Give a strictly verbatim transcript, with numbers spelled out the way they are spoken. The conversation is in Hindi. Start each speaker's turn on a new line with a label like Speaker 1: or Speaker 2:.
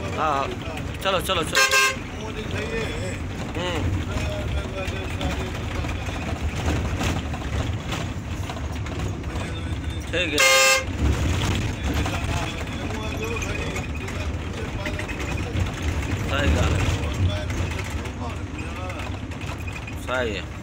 Speaker 1: हाँ चलो चलो चलो। हम्म ठीक है। सही गल है, सही है।